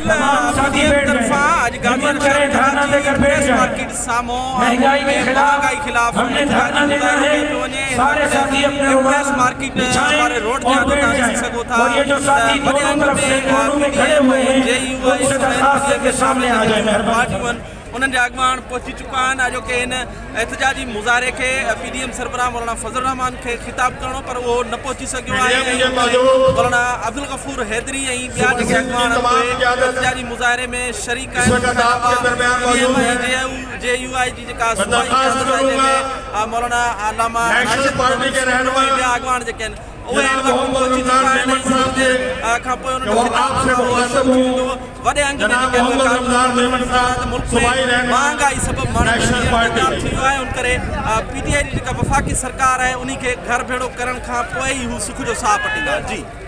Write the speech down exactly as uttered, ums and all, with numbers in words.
Market सामो महंगाई खिलाफ सारे साथी अपने मार्केट हमारे रोड सको था के सामने आ जाए मेहरबानी उन्हनि अॻवान पहुची चुका आहिनि जो कि इन एहतजाजी मुज़ाहरे के पी डी एम सरबराह मौलाना फजल रहमान के खिताब करणो पर वो न पहुची सघियो आहे। मौलाना अब्दुल गफूर हैदरी ऐं ॿिया जेके अॻवान एहतजाजी मुज़ाहरे में शरीक आहिनि जे यू आई जी जेका मौलाना अलामा ॿिया अॻवान जेके आहिनि उहे खां पोइ वॾे अंग में महांगाई सबबु माण्हू थी वियो आहे। उन करे पी टी आई जी जेका वफ़ाक़ी सरकार आहे उन खे घर भेड़ो करण खां पोइ ई हू सुख जो साह पटींदा। जी।